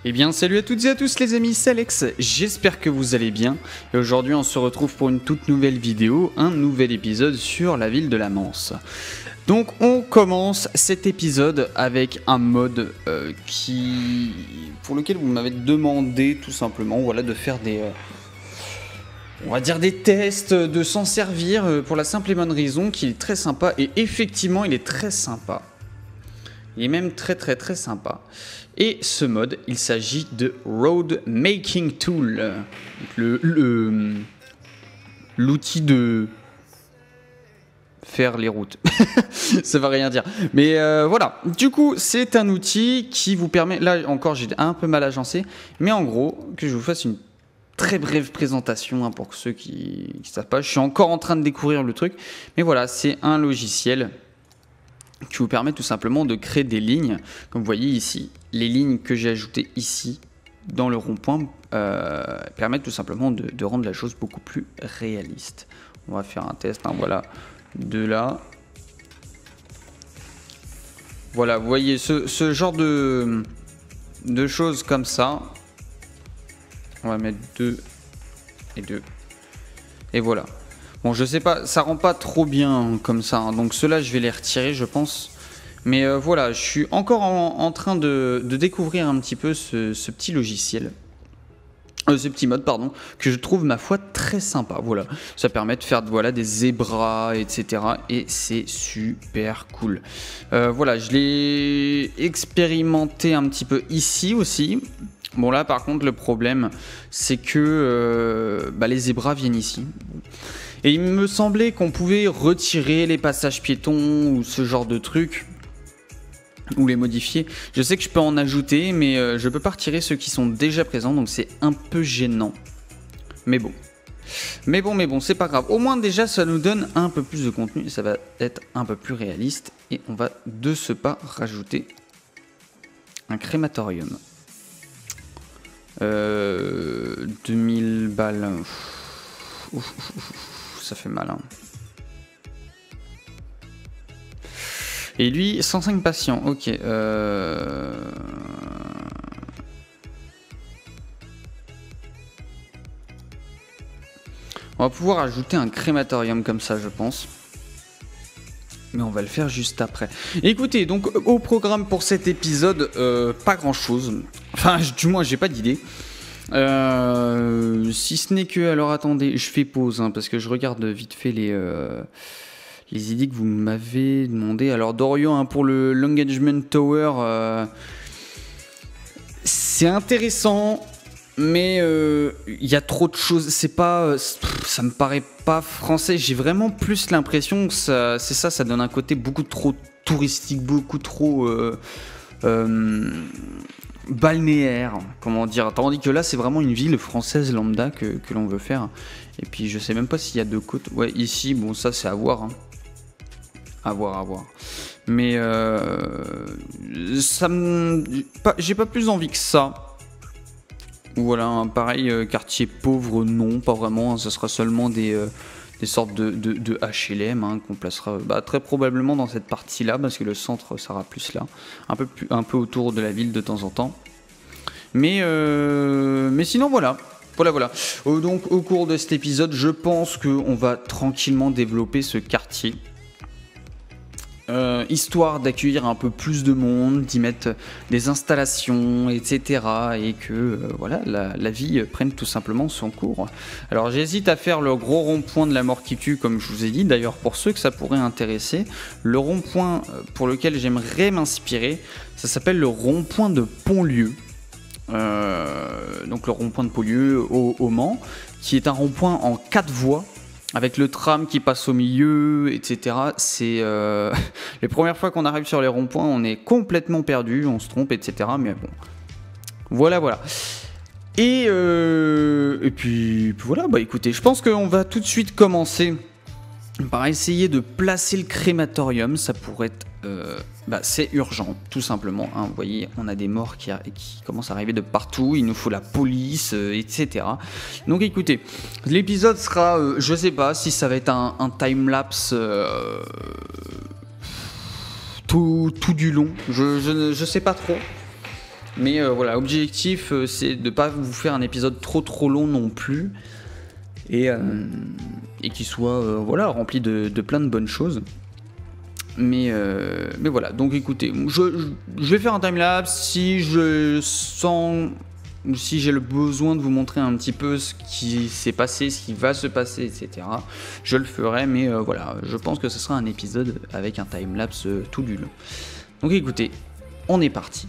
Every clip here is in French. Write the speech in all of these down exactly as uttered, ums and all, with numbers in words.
Eh bien salut à toutes et à tous les amis, c'est Alex, j'espère que vous allez bien et aujourd'hui on se retrouve pour une toute nouvelle vidéo, un nouvel épisode sur la ville de la Mance. Donc on commence cet épisode avec un mode euh, qui, pour lequel vous m'avez demandé tout simplement voilà, de faire des, euh, on va dire des tests, de s'en servir euh, pour la simple et bonne raison qu'il est très sympa et effectivement il est très sympa. Il est même très très très sympa. Et ce mode, il s'agit de Road Making Tool, le, le, l'outil de faire les routes. Ça va rien dire. Mais euh, voilà, du coup, c'est un outil qui vous permet, là encore j'ai un peu mal agencé, mais en gros, que je vous fasse une très brève présentation hein, pour ceux qui ne savent pas. Je suis encore en train de découvrir le truc, mais voilà, c'est un logiciel qui vous permet tout simplement de créer des lignes, comme vous voyez ici. Les lignes que j'ai ajoutées ici dans le rond-point euh, permettent tout simplement de, de rendre la chose beaucoup plus réaliste. On va faire un test, hein, voilà, de là. Voilà, vous voyez ce, ce genre de, de choses comme ça. On va mettre deux et deux. Et voilà. Bon, je sais pas, ça rend pas trop bien comme ça, hein, donc ceux-là, je vais les retirer, je pense. Mais euh, voilà, je suis encore en, en train de, de découvrir un petit peu ce, ce petit logiciel. Euh, ce petit mode, pardon, que je trouve, ma foi, très sympa. Voilà, ça permet de faire voilà, des zébras, et cetera. Et c'est super cool. Euh, voilà, je l'ai expérimenté un petit peu ici aussi. Bon là, par contre, le problème, c'est que euh, bah, les zébras viennent ici. Et il me semblait qu'on pouvait retirer les passages piétons ou ce genre de trucs, ou les modifier. Je sais que je peux en ajouter, mais euh, je peux pas retirer ceux qui sont déjà présents, donc c'est un peu gênant. Mais bon. Mais bon, mais bon, c'est pas grave. Au moins déjà, ça nous donne un peu plus de contenu, et ça va être un peu plus réaliste. Et on va de ce pas rajouter un crématorium. Euh, deux mille balles. Ouf, ouf, ouf. Ça fait mal. Hein. Et lui, cent cinq patients. Ok. Euh... On va pouvoir ajouter un crématorium comme ça, je pense. Mais on va le faire juste après. Écoutez, donc au programme pour cet épisode, euh, pas grand chose. Enfin, du moins, j'ai pas d'idée. Euh, si ce n'est que, alors attendez, je fais pause hein, parce que je regarde vite fait les, euh, les idées que vous m'avez demandé. Alors Dorian hein, pour le l'engagement tower, euh, c'est intéressant, mais il euh, y a trop de choses. C'est pas, ça me paraît pas français. J'ai vraiment plus l'impression que ça, c'est ça, ça donne un côté beaucoup trop touristique, beaucoup trop. Euh, euh, balnéaire, comment dire, tandis que là c'est vraiment une ville française lambda que, que l'on veut faire. Et puis je sais même pas s'il y a deux côtes. Ouais, ici, bon, ça c'est à voir. Hein. À voir, à voir. Mais euh, ça me. J'ai pas plus envie que ça. Voilà, un pareil euh, quartier pauvre, non, pas vraiment. Hein, ça sera seulement des. Euh, des sortes de, de, de H L M hein, qu'on placera bah, très probablement dans cette partie-là, parce que le centre sera plus là, un peu, plus, un peu autour de la ville de temps en temps. Mais, euh, mais sinon, voilà. Voilà, voilà. Euh, donc, au cours de cet épisode, je pense qu'on va tranquillement développer ce quartier. Euh, histoire d'accueillir un peu plus de monde, d'y mettre des installations, et cetera. Et que euh, voilà, la, la vie prenne tout simplement son cours. Alors j'hésite à faire le gros rond-point de la mort qui tue, comme je vous ai dit. D'ailleurs, pour ceux que ça pourrait intéresser, le rond-point pour lequel j'aimerais m'inspirer, ça s'appelle le rond-point de Pontlieu. Euh, donc le rond-point de Pontlieu au, au Mans, qui est un rond-point en quatre voies. Avec le tram qui passe au milieu, et cetera. C'est euh... les premières fois qu'on arrive sur les ronds-points, on est complètement perdu, on se trompe, et cetera. Mais bon, voilà, voilà. Et, euh... et puis, puis voilà. Bah écoutez, je pense qu'on va tout de suite commencer par essayer de placer le crématorium. Ça pourrait être, euh... bah, c'est urgent, tout simplement. Hein. Vous voyez, on a des morts qui, a... qui commencent à arriver de partout. Il nous faut la police, euh, et cetera. Donc écoutez, l'épisode sera, euh, je sais pas si ça va être un, un time-lapse euh, tout, tout du long. Je, je, je sais pas trop. Mais euh, voilà, objectif, euh, c'est de pas vous faire un épisode trop trop long non plus. Et, euh, et qui soit euh, voilà, rempli de, de plein de bonnes choses. Mais, euh, mais voilà, donc écoutez, je, je vais faire un timelapse si je sens, si j'ai le besoin de vous montrer un petit peu ce qui s'est passé, ce qui va se passer, et cetera. Je le ferai, mais euh, voilà, je pense que ce sera un épisode avec un timelapse euh, tout du long. Donc écoutez, on est parti.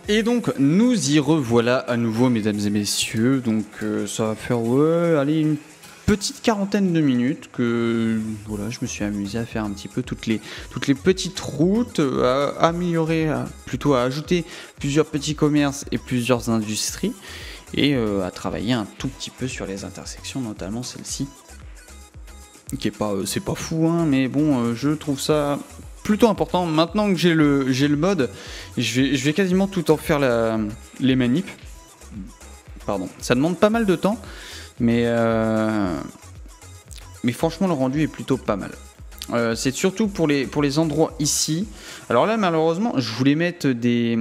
Et donc nous y revoilà à nouveau, mesdames et messieurs. Donc euh, ça va faire ouais, allez, une petite quarantaine de minutes que voilà, je me suis amusé à faire un petit peu toutes les, toutes les petites routes, à améliorer, à, plutôt à ajouter plusieurs petits commerces et plusieurs industries, et euh, à travailler un tout petit peu sur les intersections, notamment celle-ci. Qui est pas, euh, c'est pas fou, hein, mais bon, euh, je trouve ça plutôt important. Maintenant que j'ai le, j'ai le mode, je vais, je vais quasiment tout en faire la, les manips. Pardon, ça demande pas mal de temps, mais, euh, mais franchement le rendu est plutôt pas mal. Euh, c'est surtout pour les, pour les endroits ici. Alors là malheureusement je voulais mettre des...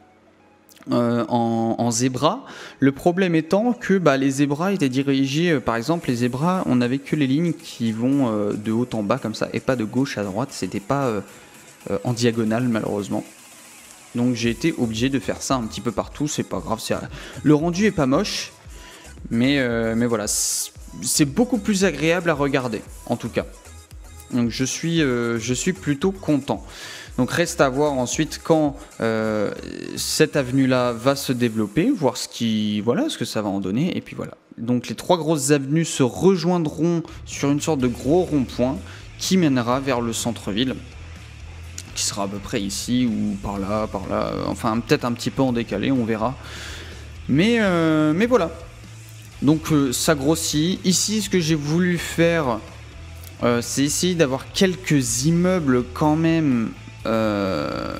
Euh, en, en zébra. Le problème étant que bah, les zébras étaient dirigés, euh, par exemple les zébras, on n'avait que les lignes qui vont euh, de haut en bas comme ça et pas de gauche à droite, c'était pas euh, euh, en diagonale malheureusement. Donc j'ai été obligé de faire ça un petit peu partout, c'est pas grave, c'est... le rendu est pas moche, mais, euh, mais voilà, c'est beaucoup plus agréable à regarder en tout cas. Donc je suis, euh, je suis plutôt content. Donc reste à voir ensuite quand euh, cette avenue-là va se développer, voir ce qui, voilà, ce que ça va en donner. Et puis voilà. Donc les trois grosses avenues se rejoindront sur une sorte de gros rond-point qui mènera vers le centre-ville, qui sera à peu près ici ou par là, par là. Enfin peut-être un petit peu en décalé, on verra. Mais, euh, mais voilà. Donc euh, ça grossit. Ici, ce que j'ai voulu faire, euh, c'est essayer d'avoir quelques immeubles quand même Euh,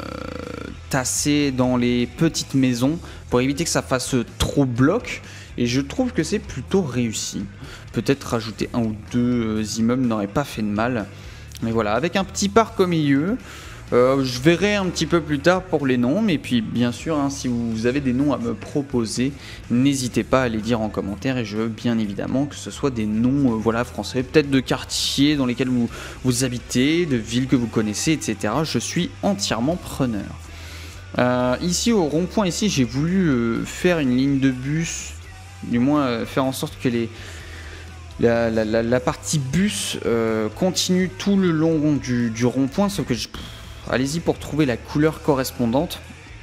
tassé dans les petites maisons pour éviter que ça fasse trop bloc, et je trouve que c'est plutôt réussi. Peut-être rajouter un ou deux immeubles n'aurait pas fait de mal, mais voilà, avec un petit parc au milieu. Euh, je verrai un petit peu plus tard pour les noms, mais puis bien sûr, hein, si vous avez des noms à me proposer, n'hésitez pas à les dire en commentaire, et je veux bien évidemment que ce soit des noms euh, voilà, français, peut-être de quartiers dans lesquels vous, vous habitez, de villes que vous connaissez, et cetera. Je suis entièrement preneur. Euh, ici au rond-point, ici j'ai voulu euh, faire une ligne de bus, du moins euh, faire en sorte que les... La, la, la, la partie bus euh, continue tout le long du, du rond-point, sauf que je... allez-y pour trouver la couleur correspondante,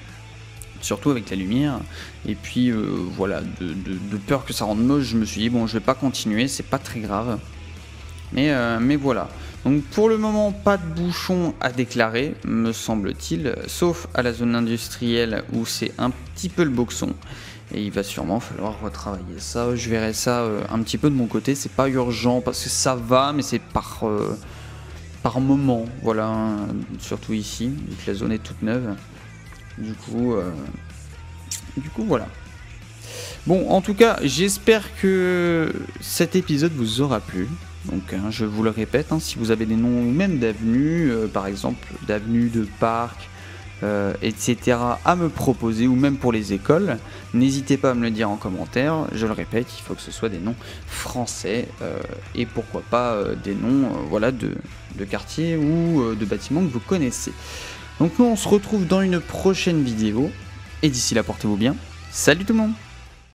surtout avec la lumière. Et puis euh, voilà, de, de, de peur que ça rende moche, je me suis dit bon, je vais pas continuer, c'est pas très grave. Mais, euh, mais voilà. Donc pour le moment, pas de bouchon à déclarer, me semble-t-il, sauf à la zone industrielle où c'est un petit peu le boxon. Et il va sûrement falloir retravailler ça. Je verrai ça euh, un petit peu de mon côté. C'est pas urgent parce que ça va, mais c'est par... Euh, par moment, voilà, hein, surtout ici, vu que la zone est toute neuve. Du coup, euh, du coup, voilà. Bon, en tout cas, j'espère que cet épisode vous aura plu. Donc, hein, je vous le répète, hein, si vous avez des noms même d'avenues, euh, par exemple d'avenues, de parcs, euh, et cetera, à me proposer, ou même pour les écoles, n'hésitez pas à me le dire en commentaire. Je le répète, il faut que ce soit des noms français, euh, et pourquoi pas euh, des noms euh, voilà, de, de quartiers ou euh, de bâtiments que vous connaissez. Donc nous on se retrouve dans une prochaine vidéo, et d'ici là portez-vous bien, salut tout le monde.